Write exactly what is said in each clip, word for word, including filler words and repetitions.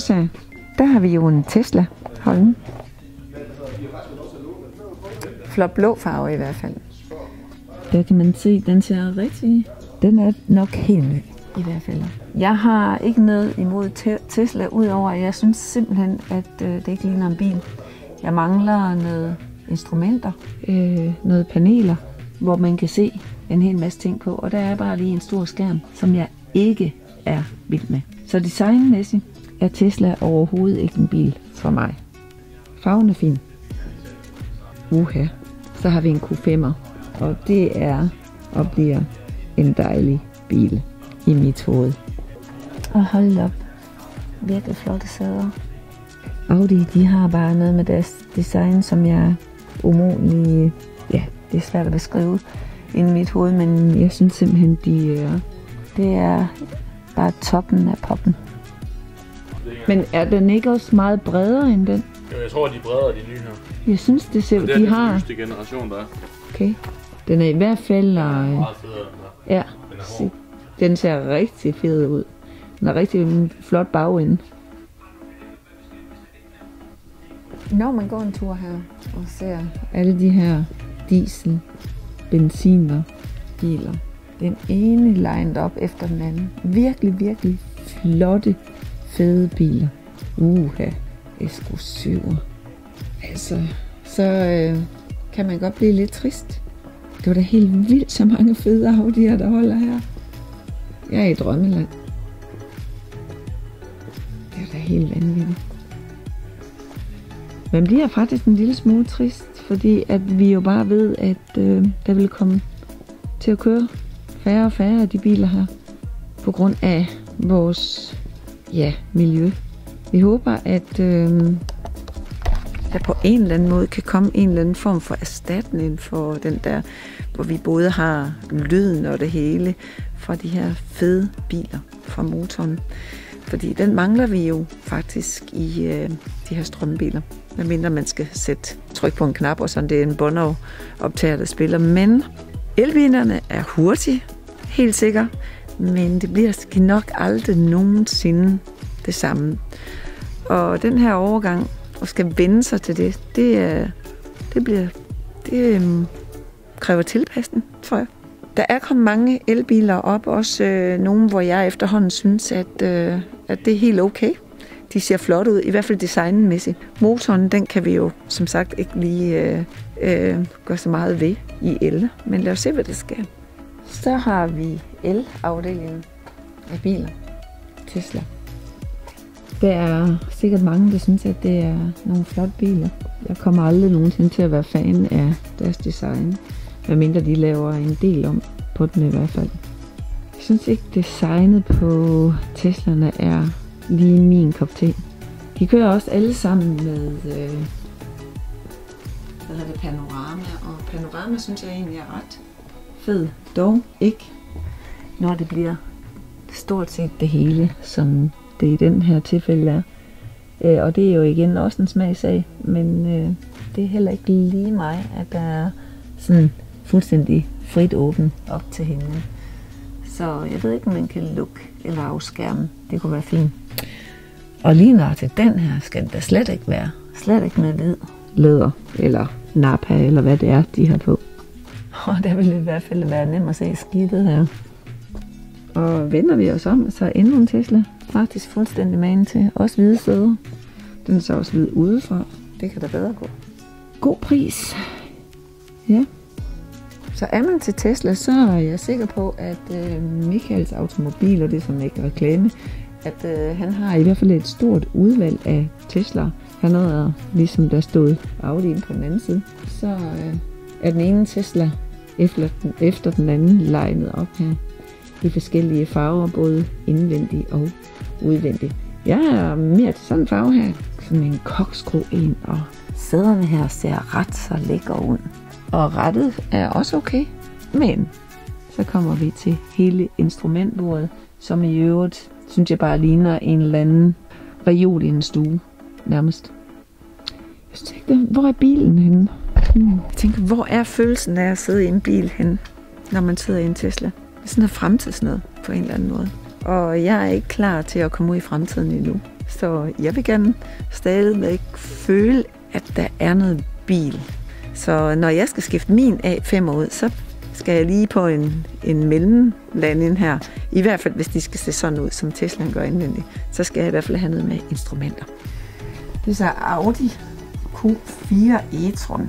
Rosa, der har vi jo en Tesla. Hold den. Flot blå farve i hvert fald. Der kan man se, den ser rigtig... Den er nok helt ny i hvert fald. Jeg har ikke noget imod Tesla, udover at jeg synes simpelthen, at øh, det ikke ligner en bil. Jeg mangler noget instrumenter, øh, noget paneler, hvor man kan se en hel masse ting på. Og der er bare lige en stor skærm, som jeg ikke er vild med. Så designmæssigt er Tesla overhovedet ikke en bil for mig. Farven er fin. Uha. Så har vi en Q fem'er, og det er og bliver en dejlig bil i mit hoved. Og hold op. Virkelig flotte sæder. Audi, de har bare noget med deres design, som jeg umuligt... Ja, det er svært at beskrive inde i mit hoved, men jeg synes simpelthen, de er... Det er bare toppen af poppen. Men er den ikke også meget bredere end den? Jo, jeg tror, de er bredere, de nye her. Jeg synes, det ser ud, de har... Det er den nyeste generation, der er. Okay. Den er i hvert fald... Den er meget federe, den der. Ja, den, er hård. Den ser rigtig fed ud. Den er rigtig flot bagende. Når man går en tur her og ser alle de her diesel, benziner, biler. Den ene lined op efter den anden. Virkelig, virkelig flotte, fede biler. Uha, S Q syv. Altså, så øh, kan man godt blive lidt trist. Det var da helt vildt, så mange fede Audi'er, der holder her. Jeg er i drømmeland. Det er da helt vanvittigt. Man bliver faktisk en lille smule trist, fordi at vi jo bare ved, at øh, der vil komme til at køre færre og færre af de biler her, på grund af vores ja, miljø. Vi håber, at øh, der på en eller anden måde kan komme en eller anden form for erstatning for den der, hvor vi både har lyden og det hele fra de her fede biler fra motoren. Fordi den mangler vi jo faktisk i øh, de her strømbiler. Medmindre man skal sætte tryk på en knap, og sådan det er en Bono-optager, der spiller. Men elbilerne er hurtige, helt sikkert. Men det bliver nok aldrig nogensinde det samme. Og den her overgang, og skal vende sig til det, det, er, det, bliver, det øh, kræver tilpasning, tror jeg. Der er kommet mange elbiler op, også øh, nogle, hvor jeg efterhånden synes, at, øh, at det er helt okay. De ser flot ud, i hvert fald designmæssigt. Motoren, den kan vi jo som sagt ikke lige øh, øh, gøre så meget ved i el, men lad os se, hvad det sker. Så har vi el-afdelingen af biler. Tesla. Der er sikkert mange, der synes, at det er nogle flotte biler. Jeg kommer aldrig nogensinde til at være fan af deres design. Medmindre de laver en del om på den i hvert fald. Jeg synes ikke, designet på Teslerne er lige min kop te. De kører også alle sammen med øh, hvad hedder det, panorama. Og panorama synes jeg egentlig er ret fed. Dog ikke, når det bliver stort set det hele, som det i den her tilfælde er. Øh, og det er jo igen også en smagsag, men øh, det er heller ikke lige mig, at der er sådan fuldstændig frit åben op til himlen. Så jeg ved ikke, om man kan lukke eller afskærme. Det kunne være fint. Og lige når til den her skal der slet ikke være. Slet ikke med hvid læder eller nappa eller hvad det er, de har på. Og der vil i hvert fald være nemt at se skidtet her. Og vender vi os om, så er endnu en Tesla faktisk fuldstændig magen til. Også hvide sæder. Den er så også hvid udefra. Det kan da bedre gå. God pris. Ja. Så er man til Tesla, så er jeg sikker på, at øh, Michaels Automobil, og det er som ikke reklame, at øh, han har i hvert fald et stort udvalg af Tesla. Han er, ligesom der stod Audi'en på den anden side, så øh, er den ene Tesla efter den, efter den anden legnet op her i forskellige farver, både indvendig og udvendig. Jeg er mere til sådan en farve her, som en kokskro en, og sæderne her ser ret så lækker ud. Og rettet er også okay, men så kommer vi til hele instrumentbordet, som i øvrigt, synes jeg bare ligner en eller anden reol i en stue, nærmest. Jeg tænkte, hvor er bilen henne? Hmm. Jeg tænker, hvor er følelsen af at sidde i en bil henne, når man sidder i en Tesla? Det er sådan noget fremtidsnød på en eller anden måde. Og jeg er ikke klar til at komme ud i fremtiden endnu. Så jeg vil gerne stadigvæk føle, at der er noget bil. Så når jeg skal skifte min A fem ud, så skal jeg lige på en, en mellemlanding her. I hvert fald, hvis de skal se sådan ud, som Tesla gør indvendigt, så skal jeg i hvert fald have noget med instrumenter. Det er så Audi Q fire e-tron.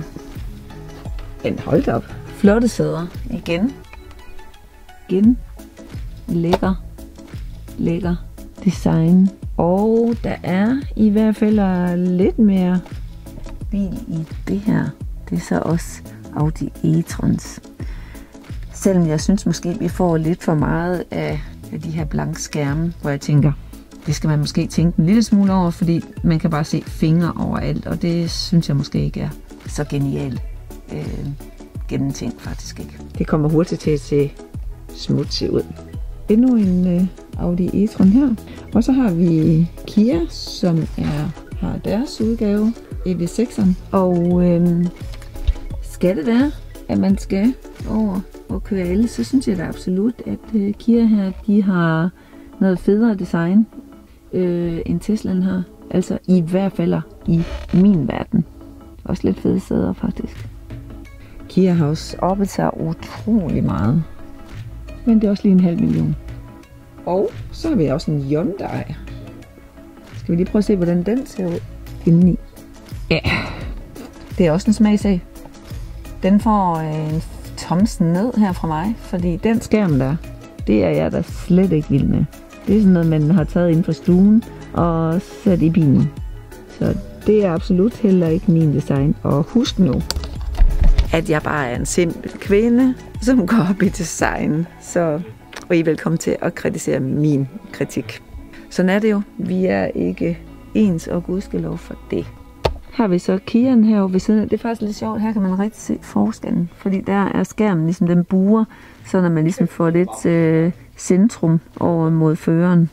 En holdt op. Flotte sæder. Igen. Igen. Lækker. Lækker design. Og der er i hvert fald lidt mere bil i det her. Det er så også Audi e-trons. Selvom jeg synes måske, vi får lidt for meget af, af de her blanke skærme, hvor jeg tænker, det skal man måske tænke en lille smule over, fordi man kan bare se fingre overalt, og det synes jeg måske ikke er så genialt øh, gennemtænkt faktisk ikke. Det kommer hurtigt til at se smutsigt ud. Endnu en øh, Audi e-tron her. Og så har vi Kia, som er, har deres udgave, E V seks'eren. Og øh, skal det være, at man skal over og køre el, så synes jeg da absolut, at øh, Kia her, de har noget federe design, øh, end Teslaen har. Altså i hvert fald i min verden. Også lidt fede sæder faktisk. Kia har også oppet sig utrolig meget. Men det er også lige en halv million. Og så har vi også en Hyundai. Skal vi lige prøve at se, hvordan den ser ud indeni? Ja, det er også en smagsag. Den får en tomsen ned her fra mig, fordi den skærm der, det er jeg da slet ikke vild med. Det er sådan noget, man har taget ind fra stuen og sat i bilen. Så det er absolut heller ikke min design. Og husk nu, at jeg bare er en simpel kvinde, som går op i design. Så og I er velkommen til at kritisere min kritik. Sådan er det jo. Vi er ikke ens, og gudskelov for det. Her har vi så Kiaen herovre ved siden af. Det er faktisk lidt sjovt. Her kan man rigtig se forskellen, fordi der er skærmen ligesom den buer, så når man ligesom får lidt øh, centrum over mod føreren.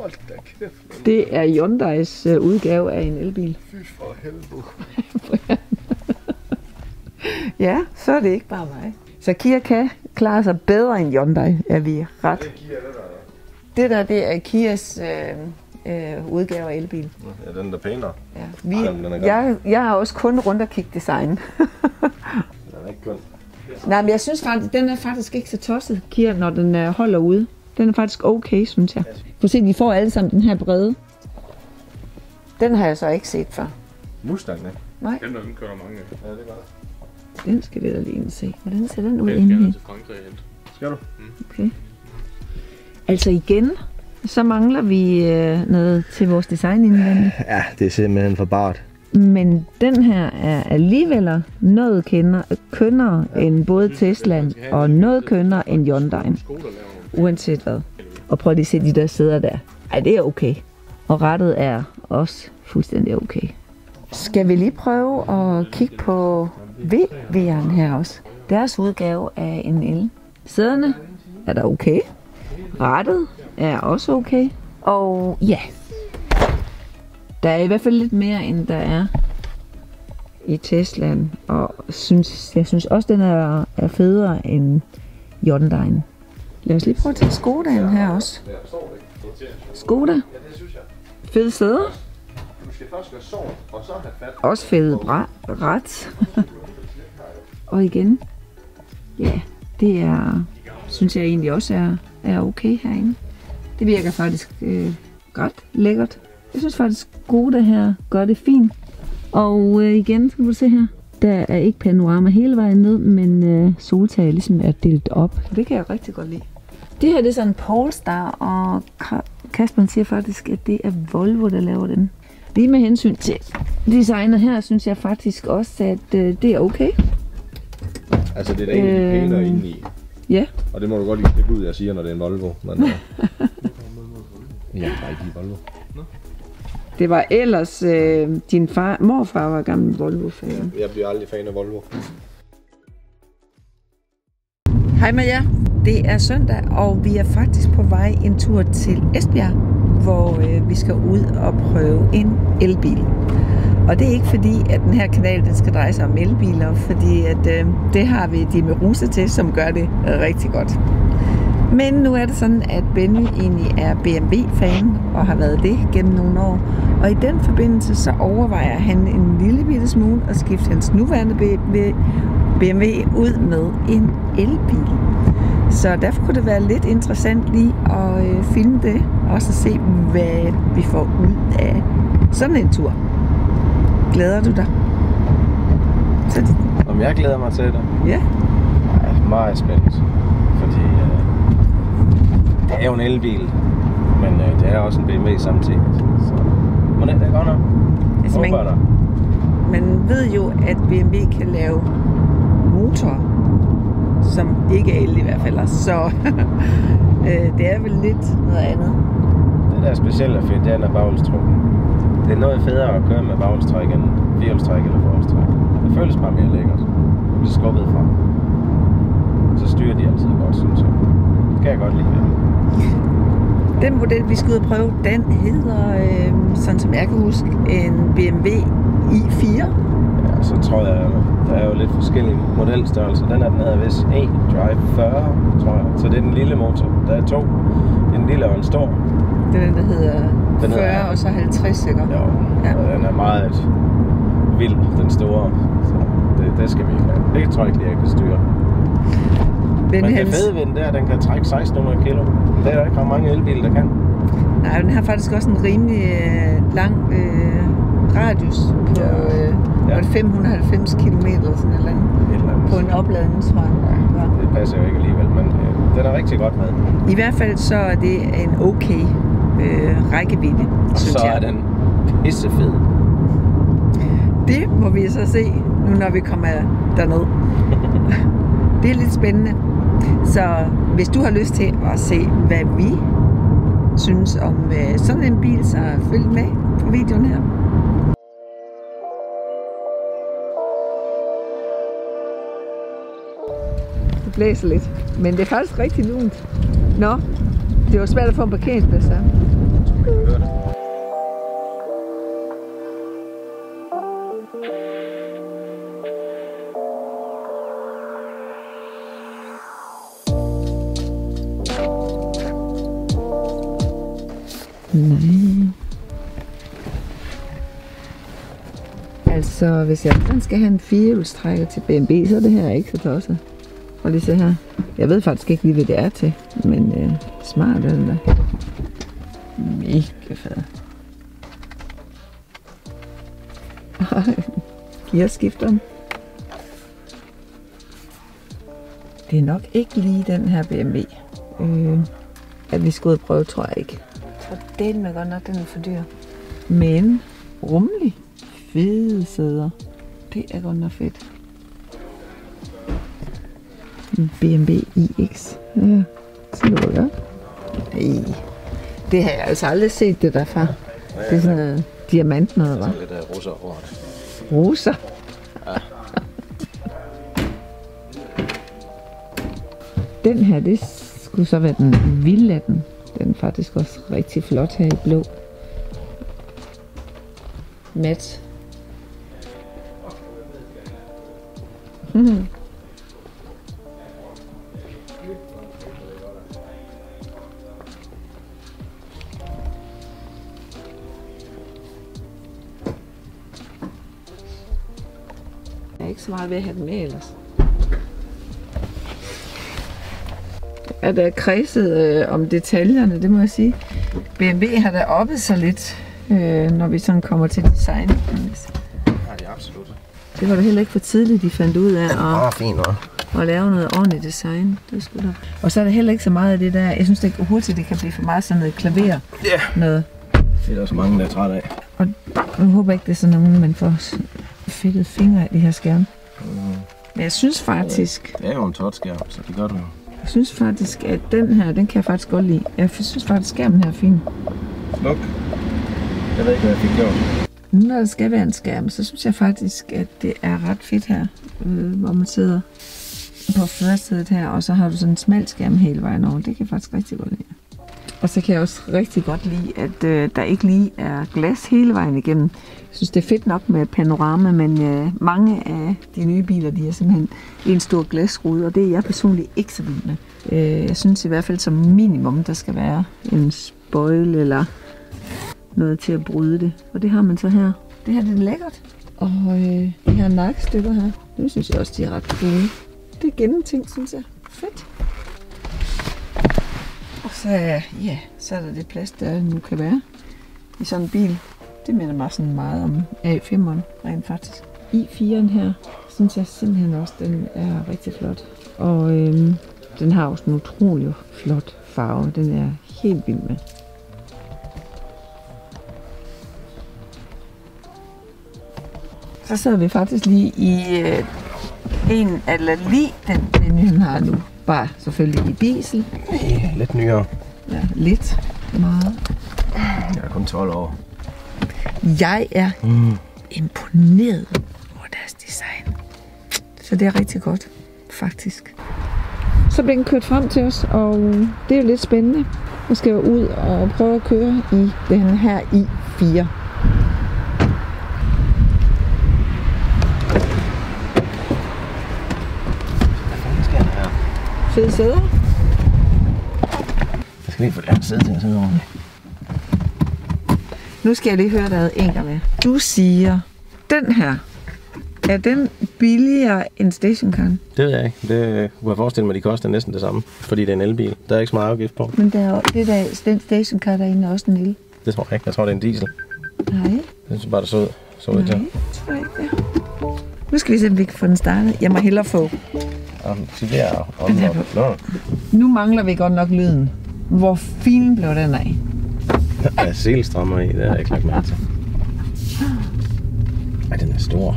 Det er Hyundais øh, udgave af en elbil. Fy for helvede. Ja, så er det ikke bare mig. Så Kia kan klare sig bedre end Hyundai, er vi ret. Det er Kia, det der. Det der, det er Kias øh, øh, udgave af elbil. Ja, den der pænere. Ja. Vi, jeg, jeg har også kun rundt og kigge design. Den er ikke kun. Nej, men jeg synes faktisk, den er faktisk ikke så tosset, Kia, når den øh, holder ude. Den er faktisk okay, synes jeg. Prøv at se, vi får alle sammen den her brede. Den har jeg så ikke set før. Mustang, ikke? Nej. Den der, den kører mange af. Ja, det gør det. Den skal vi da lige se. Hvordan ser den ud okay, inde i? Til Frankrig igen. Skal du? Mm. Okay. Altså igen, så mangler vi øh, noget til vores design indvendigt. Ja, det er simpelthen for bart. Men den her er alligevel noget kender, kønnere ja. end både Tesla og noget kønnere end Hyundai. Uanset hvad. Og prøv lige at se de der sæder der. Ej, det er okay. Og rettet er også fuldstændig okay. Skal vi lige prøve at kigge på V V'eren her også. Deres udgave af en el. Sæderne er der okay. Rettet er også okay. Og ja, der er i hvert fald lidt mere, end der er i Teslaen. Og synes, jeg synes også, den er, er federe end Hyundai'en. Lad os lige prøve at tage Skoda'en her også. Skoda. Fede sæder. Også fede ret. Og igen, ja, det er, synes jeg egentlig også er, er okay herinde. Det virker faktisk øh, ret lækkert. Jeg synes faktisk, Skoda her gør det fint. Og øh, igen, skal du se her, der er ikke panorama hele vejen ned, men øh, soltaget ligesom er delt op. Det kan jeg rigtig godt lide. Det her det er sådan en Polestar, og Kasper siger faktisk, at det er Volvo, der laver den. Lige med hensyn til designet her, synes jeg faktisk også, at øh, det er okay. Altså det er da egentlig øh, pænere indeni. Ja. Og det må du godt lige klippe ud, jeg siger, når det er en Volvo. Men, uh, jeg kan ikke lide Volvo. No. Det var ellers, øh, din far, morfar var gammel Volvo-fan. Jeg bliver aldrig fan af Volvo. Hej med jer. Det er søndag, og vi er faktisk på vej en tur til Esbjerg, hvor øh, vi skal ud og prøve en elbil. Og det er ikke fordi, at den her kanal den skal dreje sig om elbiler, fordi at, øh, det har vi de med Ruse til, som gør det rigtig godt. Men nu er det sådan, at Benny egentlig er B M W-fan og har været det gennem nogle år. Og i den forbindelse så overvejer han en lille bitte smule at skifte hans nuværende B M W ud med en elbil. Så derfor kunne det være lidt interessant lige at øh, filme det, og også at se, hvad vi får ud af sådan en tur. Glæder du dig? Så... Om jeg glæder mig til det? Ja. Jeg er meget spændt, fordi øh, det er jo en elbil, men øh, det er også en B M W samtidig. Så må det da godt nok. Altså, man, man ved jo, at B M W kan lave motor, som ikke er el i hvert fald. Så øh, det er vel lidt noget andet. Det der er specielt og fedt, det er den er baghjulstrukken. Det er noget federe at køre med baghjulstræk end firehjulstræk eller forhjulstræk. Det føles bare mere lækkert. Det bliver skubbet frem. Så styrer de altid godt, synes jeg. Det kan jeg godt lide. Den model, vi skal ud og prøve, den hedder, øh, sådan som jeg kan huske, en B M W i fire. Ja, så tror jeg, der er jo lidt forskellige modelstørrelser. Den er den hedder vist eDrive fyrre, tror jeg. Så det er den lille motor. Der er to. En lille og en stor. Det er den, der hedder den fyrre hedder, og så halvtreds, ikke? Jo, ja. Og den er meget vild, den store. Så det, det skal vi ikke have. Det tror jeg ikke, jeg kan styre. Men, Men det fede ved den der, den kan trække seksten hundrede kilo. Det er der ikke ret mange elbiler, der kan. Nej, den har faktisk også en rimelig øh, lang øh, radius på ja. øh, ja. fem hundrede og halvfems kilometer eller sådan eller andet, eller andet. På en opladningsvej. Ja, det passer jo ikke alligevel, men øh, den er rigtig godt med. I hvert fald så er det en okay øh, rækkevidde, og synes så jeg. er den pissefed. Det må vi så se, nu når vi kommer derned. Det er lidt spændende. Så hvis du har lyst til at se, hvad vi synes om øh, sådan en bil, så følg med på videoen her. Det blæser lidt, men det er faktisk rigtig lunt. Nå, det var svært at få en parkeringsplads her. Nej. Altså, hvis jeg skal have en firehjulstrækker til B M W, så er det her ikke så tosset. Og lige se her. Jeg ved faktisk ikke lige, hvad det er til, men øh, smart er den der. Mega fed. Gearskifteren. Det er nok ikke lige den her B M W, øh, at vi skal ud og prøve, tror jeg ikke. For den er godt nok, den er for dyr. Men rummelig. Fede sæder. Det er godt nok fedt. En B M W i X. Ja, så det var godt. Ej. Det har jeg altså aldrig set det derfra. Det er sådan noget diamant noget, hva'? Det er lidt rosa hårdt. Rosa? Ja. Den her, det skulle så være den vilde af den. Den er faktisk også rigtig flot her i blå. Mat. Mm. Jeg er ikke så meget ved at have den med ellers. Er der kredset øh, om detaljerne, det må jeg sige. B M W har da oppet sig lidt, øh, når vi sådan kommer til design. Ja, det er absolut. Det var da heller ikke for tidligt, de fandt ud af at, ah, fint, at lave noget ordentligt design. Det skulle der. Og så er der heller ikke så meget af det der. Jeg synes, det er hurtigt, det kan blive for meget sådan noget klaver. Ja. Noget. Det er der så mange, der er træt af. Og jeg håber ikke, det er sådan nogen, man får fedtet fingre af de her skærme. Mm. Men jeg synes faktisk... Det er jo en touchskærm, så det gør du jo. Jeg synes faktisk, at den her, den kan jeg faktisk godt lide. Jeg synes faktisk, at skærmen her er fin. Sluk. Jeg ved ikke, hvad jeg fik gjort. Nu når der skal være en skærm, så synes jeg faktisk, at det er ret fedt her, øh, hvor man sidder på førersædet her, og så har du sådan en smal skærm hele vejen over. Det kan jeg faktisk rigtig godt lide. Og så kan jeg også rigtig godt lide, at øh, der ikke lige er glas hele vejen igennem. Jeg synes, det er fedt nok med panorama, men øh, mange af de nye biler, de er simpelthen en stor glasrude, og det er jeg personligt ikke så vild med. Øh, jeg synes i hvert fald som minimum, der skal være en spoil eller noget til at bryde det. Og det har man så her. Det her det er lækkert. Og øh, de her nakkestykker her, det synes jeg også, de er ret gode. Det er gennemtænkt, synes jeg. Fedt. Og så, ja, så er der det plads, der nu kan være i sådan en bil. Det minder mig sådan meget om A femeren, rent faktisk. i firen her, synes jeg simpelthen også, den er rigtig flot. Og øhm, den har også en utrolig flot farve. Den er helt vild med. Så sidder vi faktisk lige i øh, en eller lige den, den han har nu. Bare selvfølgelig i diesel. Ja, lidt nyere. Ja, lidt. Meget. Jeg er kun tolv år. Jeg er mm. imponeret over deres design. Så det er rigtig godt, faktisk. Så bliver den kørt frem til os, og det er jo lidt spændende. Nu skal jeg ud og prøve at køre i den her i fire. Fede sæder. Jeg skal lige få det her sæde til at sidde ordentligt. Nu skal jeg lige høre dig en gang med. Du siger, den her, er den billigere end stationcaren? Det ved jeg ikke. Det kunne jeg forestille mig, at de koster næsten det samme, fordi det er en elbil. Der er ikke så meget afgift på. Men der er, det der, den stationcar derinde er også en el. Det tror jeg ikke. Jeg tror, det er en diesel. Nej. Jeg synes bare, det så ud, så ud til. Nej, tror jeg ikke det. Nu skal vi se, om vi kan få den startet. Jeg må hellere få. Aktivere og omlop. Nu mangler vi godt nok lyden. Hvor fin blev den af? Der er selstrammer i, det har jeg ikke lagt mærke til. Ej, den er stor.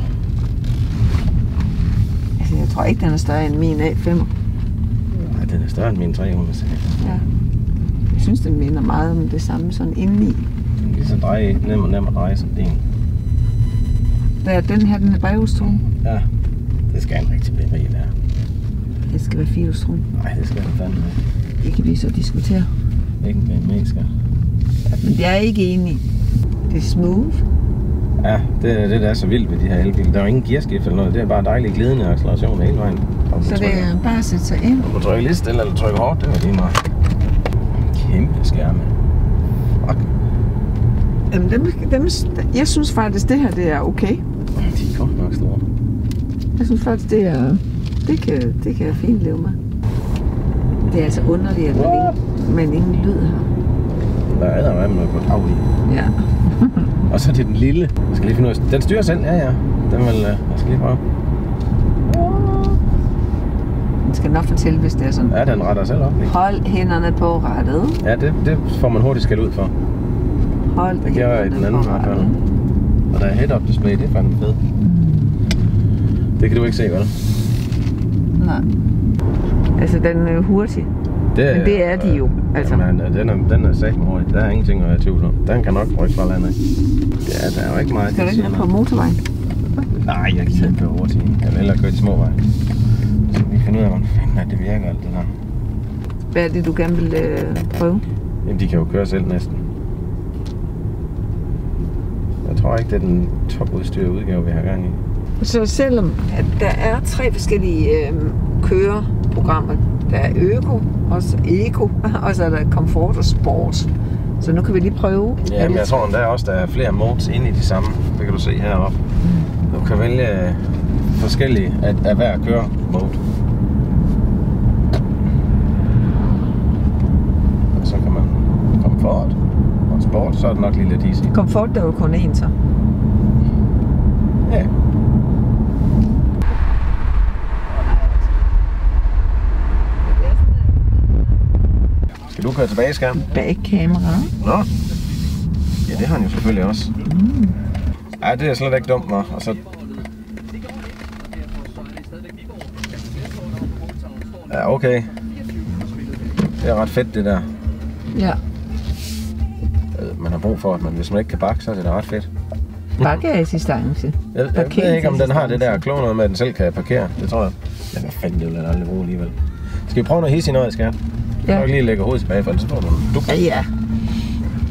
Altså, jeg tror ikke, den er større end min A femmer. Nej, den er større end min tre hundrede. Ja. Jeg synes, den minder meget om det samme sådan indeni. Den er lige så drej, nem og nem at dreje som din. Der, den her, den er brevhjulstrum. Ja, det skal en rigtig B M W være. Det skal være firehjulstrum. Nej, det skal den fandme. Det kan vi så diskutere. Ikke en B M W skal. Ja, men jeg er ikke enig. Det er smooth. Ja, det er det, der er så vildt ved de her elbiler. Der er jo ingen gearskift eller noget. Det er bare dejlig glidende acceleration hele vejen. Så det er bare at sætte sig ind. Du kan trykke lidt stille eller trykke hårdt, det var lige meget. Kæmpe skærme. Fuck. Jamen, dem, dem, jeg synes faktisk, det her det er okay. De er godt nok store. Jeg synes faktisk, det er det kan, det kan jeg fint leve med. Det er altså underligt, at man ingen, man ingen lyd har. Der er der med på tag i. Ja. Og så til den lille. Jeg skal lige finde ud af. Den styrer selv, ja ja. Den vil, jeg skal lige prøve. Den skal nok fortælle, hvis det er sådan. Ja, den retter selv op. Ikke? Hold hænderne på rettet. Ja, det, det får man hurtigt skæld ud for. Hold det gør jeg i den anden hvert fald. Og der er head-up display, det er fandme fedt. Det kan du ikke se, vel? Nej. Altså, den er hurtig. Det, men det er de jo. Altså. Jamen, den er, den er sagt med hurtigt. Der er ingenting at være tvivl om. Den kan nok rykke fra landet. Ja, der er jo ikke meget. Skal du ikke ned på motorvejen? Nej, jeg kan ikke køre hurtigt. Jeg vil hellere køre de små veje. Så vi finder ud af, hvordan fanden det virker alt det der. Hvad er det, du gerne vil øh, prøve? Jamen, de kan jo køre selv næsten. Jeg tror ikke, det er den topudstyrede udgave, vi har gang i. Så selvom at der er tre forskellige øh, køreprogrammer, der er Øko, og så Eco, og så er der Komfort og Sport. Så nu kan vi lige prøve. Ja, men jeg tror, der er også der er flere modes inde i de samme. Det kan du se heroppe. Du kan vælge forskellige af, af hver køre-mode. Og så kan man Komfort og Sport, så er det nok lige lidt easy. Komfort, der er jo kun én så. Ja. Skal du køre tilbage, skærm? Bagkamera. Nå. Ja, det har han jo selvfølgelig også. Mm. Ja, det er slet ikke dumt, mig. Og så... Ja, okay. Det er ret fedt, det der. Ja. Man har brug for, at man, hvis man ikke kan bakke, så er det da ret fedt. Bakkeassistance. Jeg, jeg ved ikke, om den har det der kloner med, at den selv kan parkere. Det tror jeg. Ja, hvad fanden, det vil jeg aldrig bruge alligevel. Skal vi prøve noget hisse i noget, skat? Ja. Jeg kan lige lægge hovedet tilbage, for ellers får du en duk. Ja, ja.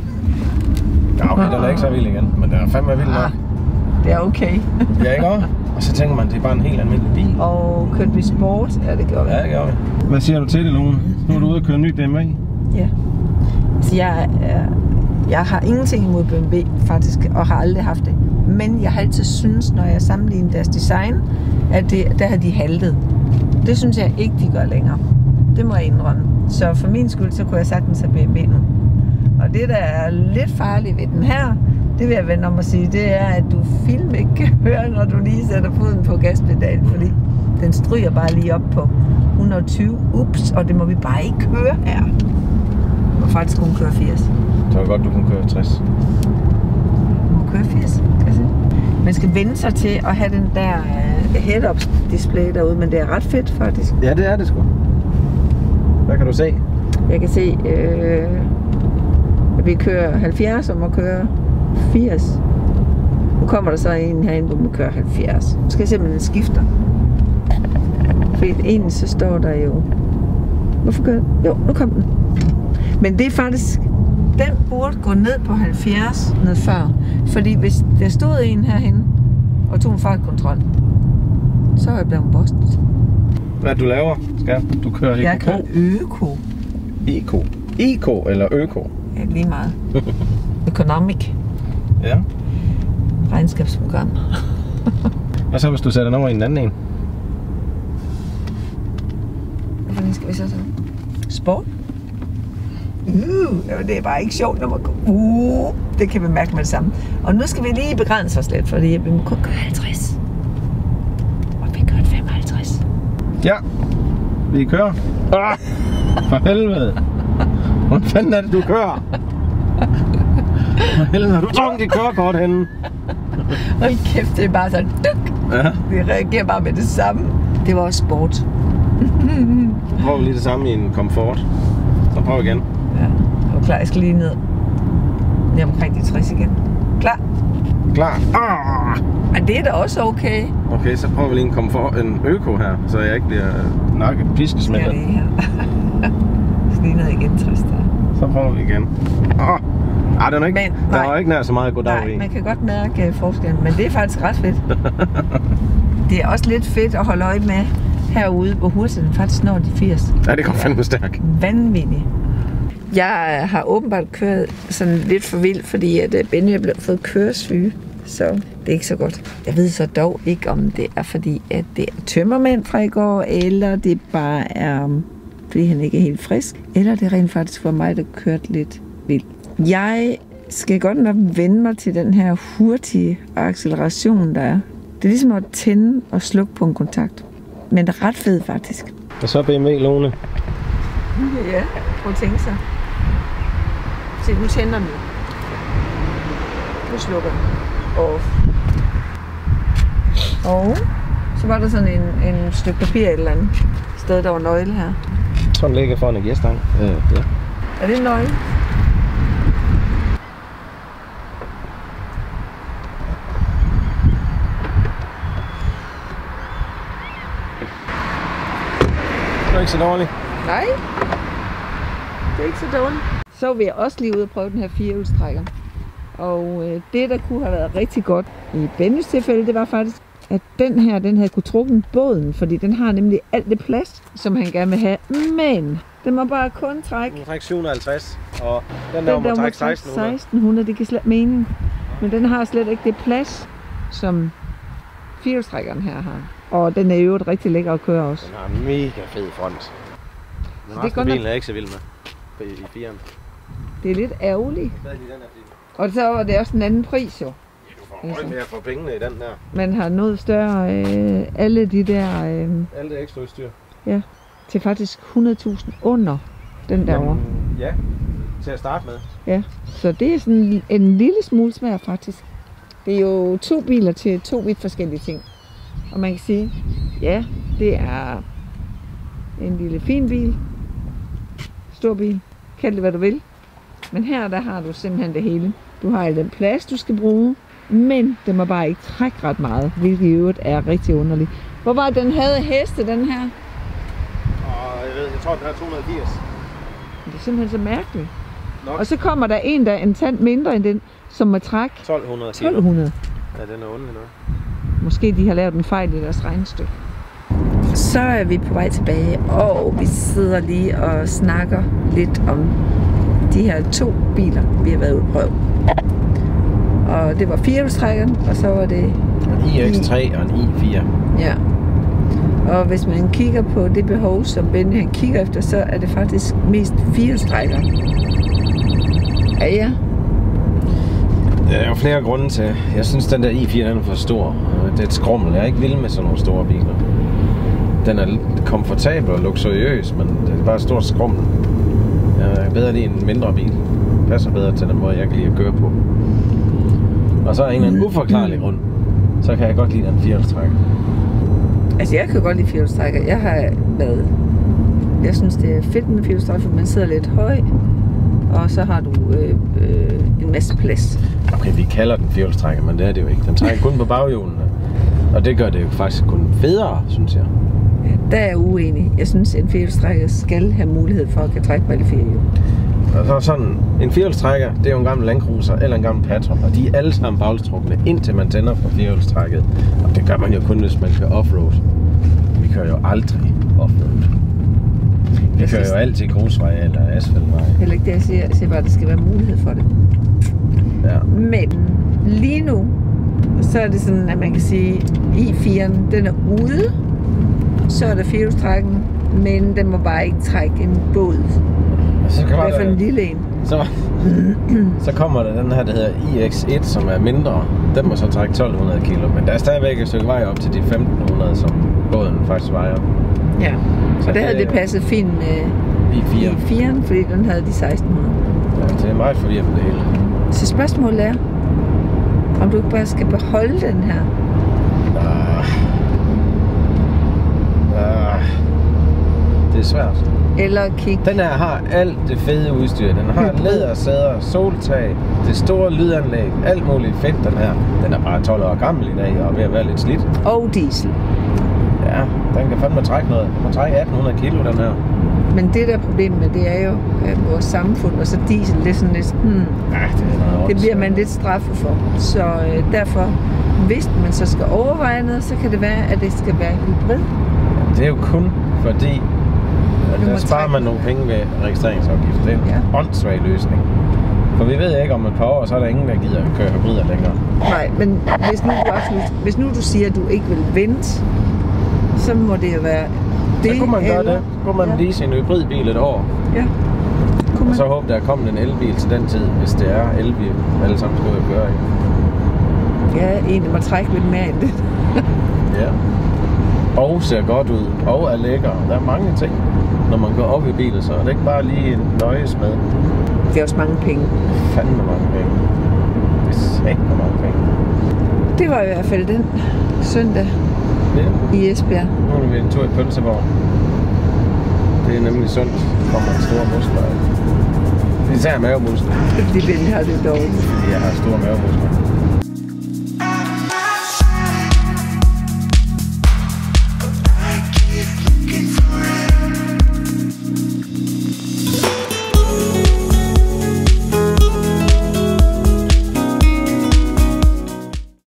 Ja, okay, den er ikke så vild igen, men den er fandme vild nok. Det er okay. Ja, ikke også? Og så tænker man, det er bare en helt almindelig bil. Og kørte vi sport? Ja, det gjorde vi. Ja, det gjorde vi. Hvad siger du til det, Lone? Nu er du ude og køre en ny B M W. Ja. Altså, jeg, jeg, jeg har ingenting imod B M W, faktisk, og har aldrig haft det. Men jeg har altid synes, når jeg sammenligner deres design, at det, der har de haltet. Det synes jeg ikke, de gør længere. Det må jeg indrømme. Så for min skyld, så kunne jeg sagtens have B M W nu. Og det, der er lidt farligt ved den her, det vil jeg vende om at sige, det er, at du film ikke kan høre, når du lige sætter foden på gaspedalen, fordi den stryger bare lige op på et hundrede og tyve. Ups, og det må vi bare ikke køre her. Du må faktisk kun køre firs. Så er det godt, du kan køre tres. Du må køre firs, kan jeg sige. Man skal vende sig til at have den der head-up display derude, men det er ret fedt faktisk. Ja, det er det sgu. Hvad kan du se? Jeg kan se, øh, at vi kører halvfjerds og må køre firs. Nu kommer der så en herinde, hvor man kører halvfjerds. Nu skal jeg se, om den skifter. For egentlig så står der jo... Hvorfor gør den? Jo, nu kom den. Men det er faktisk... Den burde gå ned på halvfjerds ned før. Fordi hvis der stod en herhenne og tog en fartkontrol, så er jeg blevet bustet. Hvad du laver, skal du køre Jeg kører øko. Eko. Eko eller øko? Ja, lige meget. Economic. Ja. Regnskabsprogram. Og så hvis du sætter den over i en anden en? Hvordan skal vi så så? Sport? Uh, det er bare ikke sjovt, når man går. Uh, det kan vi mærke med det samme. Og nu skal vi lige begrænse os lidt, fordi vi må kun køre halvtreds. Og vi kører femoghalvtreds. Ja, vi kører. Ah, for helvede. Hvor fanden er det, du kører? For helvede, har du trukket dit kørekort henne? Hold kæft, det er bare sådan duk. Ja. Vi reagerer bare med det samme. Det var også sport. Så prøver vi lige det samme i en komfort. Så prøv igen. Ja, jeg er klar, jeg skal lige ned. Jeg er omkring de tres igen. Klar? Klar. Ah! Og det er da også okay. Okay, så prøver vi lige en komfort, en øko her, så jeg ikke bliver nakket piskesmældet. Skal jeg lige her. Så lige ned igen, tres der. Så prøver vi igen. Ah! Ah, den er ikke, Men, der nej. var ikke nær så meget goddag i. Nej, man kan godt mærke forskellen, men det er faktisk ret fedt. Det er også lidt fedt at holde øje med herude, hvor hurtigt den faktisk når de firs. Ja, det går fandme stærkt. Vanvittigt. Jeg har åbenbart kørt sådan lidt for vildt, fordi at Benny er blevet fået køresyge, så det er ikke så godt. Jeg ved så dog ikke, om det er fordi, at det er tømmermænd fra i går, eller det bare er, fordi han ikke er helt frisk, eller det er rent faktisk for mig, der kørte lidt vildt. Jeg skal godt nok vende mig til den her hurtige acceleration, der er. Det er ligesom at tænde og slukke på en kontakt. Men det er ret fedt faktisk. Og så B M W, Lone. Ja, prøv at tænke sig. Se, nu tænder den. Nu slukker den. Off. Og så var der sådan en, en stykke papir et eller andet sted, der var nøgle her. Sådan ligger foran en gearstang. Øh, ja. Er det en nøgle? Det er ikke så dårligt. Nej. Det er ikke så dårligt. Så vil jeg også lige ud og prøve den her firehjulstrækker. Og øh, det, der kunne have været rigtig godt i Bennys tilfælde, det var faktisk, at den her, den havde kunne trukken båden, fordi den har nemlig alt det plads, som han gerne vil have. Men den må bare kun trække... Den må trække syv hundrede og halvtreds, og den, den der, der må trække seksten hundrede. seksten hundrede, det kan slet mening. Men den har slet ikke det plads, som firehjulstrækkeren her har. Og den er jo et rigtig lækker at køre også. Den har en mega fed front. Men resten af bilen er ikke så vild med i firen. Det er lidt ærgerligt. Og så var det også en anden pris jo. Ja, du får meget mere for pengene i den der. Man har noget større, øh, alle de der... Øh, Alt det ekstra udstyr. Ja, til faktisk hundrede tusind under den derovre. Ja, til at starte med. Ja, så det er sådan en lille smule smag faktisk. Det er jo to biler til to vidt forskellige ting. Og man kan sige, ja, det er en lille fin bil. Stor bil. Kald det hvad du vil. Men her der har du simpelthen det hele. Du har al den plads du skal bruge, men det må bare ikke trække ret meget, hvilket i øvrigt er rigtig underligt. Hvor var den havde heste, den her? Og jeg ved, jeg tror den er to hundrede og firs. Det er simpelthen så mærkeligt. Nok. Og så kommer der en, der er en tand mindre end den, som må trække tolv hundrede. tolv hundrede. Ja, den er underlig noget. måske de har lavet en fejl i deres regnestykke. Så er vi på vej tilbage, og vi sidder lige og snakker lidt om de her to biler, vi har været ude at prøve. Og det var firehjulstrækkeren, og så var det en i X tre og en i fire. Ja. Og hvis man kigger på det behov, som Benny han kigger efter, så er det faktisk mest firehjulstrækkeren. Ja, ja. Der er jo flere grunde til. Jeg synes, den der i fire den er for stor. Det er et skrummel. Jeg er ikke vild med sådan nogle store biler. Den er komfortabel og luksuriøs, men det er bare et stort skrummel. Jeg er bedre lige en mindre bil. Det passer bedre til den måde, jeg kan lide at køre på. Og så er en eller anden uforklarlig grund, så kan jeg godt lide den firehjulstrækker. Altså, jeg kan godt lide firehjulstrækker. Jeg har været... Jeg synes, det er fedt med firehjulstrækker, for man sidder lidt høj, og så har du øh, øh, en masse plads. Okay, vi kalder den firehjulstrækker, men det er det jo ikke. Den trækker kun på baghjulene. Og det gør det jo faktisk kun federe, synes jeg. Ja, der er jeg uenig. Jeg synes, en firehjulstrækker skal have mulighed for at kan trække på alle fire hjul. Og så sådan, en firehjulstrækker, det er jo en gammel Land Cruiser eller en gammel Patron, og de er alle sammen baghjulstrukne, indtil man tænder på firehjulstrækket. Og det gør man jo kun, hvis man kører offroad. Vi kører jo aldrig offroad. Vi jeg kører synes, jo altid grusveje eller asfaltveje. Heller ikke det, jeg siger. Jeg siger bare, at der skal være mulighed for det. Ja. Men lige nu, så er det sådan, at man kan sige, at i firen, den er ude. Så er der firehjulstrækken, men den må bare ikke trække en båd. Så I hvert fald en lille en. Så, så kommer der den her, der hedder i X et, som er mindre. Den må så trække tolv hundrede kilo, men der er stadigvæk et stykke vej op til de femten hundrede, som båden faktisk vejer. Ja, så og der havde det passet fint med i firen, fordi den havde de seksten hundrede. Ja, det er meget forvirrende det hele. Så spørgsmålet er, om du ikke bare skal beholde den her? Ah. Ah. Det er svært. Eller kigge. Den her har alt det fede udstyr. Den har lædersæder, soltag, det store lydanlæg, alt muligt fedt den her. Den er bare tolv år gammel i dag og ved at være lidt slidt. Og diesel. Ja, den kan fandme trække noget. Den kan trække atten hundrede kilo, den her. Men det der problem med, det er jo øh, vores samfund, og så diesel, det er sådan lidt, hmm, ja, det, er det bliver man lidt straffet for. Så øh, derfor, hvis man så skal overveje noget, så kan det være, at det skal være hybrid. Det er jo kun fordi, at der sparer man nogle penge ved registreringsafgift. Det er en ja. åndssvag løsning. For vi ved ikke, om et par år, så er der ingen, der gider at køre hybrider længere. Nej, men hvis nu du, absolut, hvis nu du siger, at du ikke vil vente, så må det jo være det. Så kunne man gøre eller, det. Så kunne man ja. lease en hybridbil et år. Ja. Kunne og så håbe, der er kommet en elbil til den tid, hvis det er elbil, alle sammen skal ud og køre i. Ja, egentlig må trække lidt mere end det. Ja. Og ser godt ud, og er lækker. Der er mange ting, når man går op i bilen, så er det ikke bare lige en nøjes med. Det er også mange penge. Fandme mange penge. Det er sækkert mange penge. Det var i hvert fald den søndag ja. i Esbjerg. Nu er vi en tur i Pølseborg. Det er nemlig sundt. Der kommer en stor muskler. Især mavemuskler. Fordi Benny har det dårligt. Fordi jeg har store mavemuskler.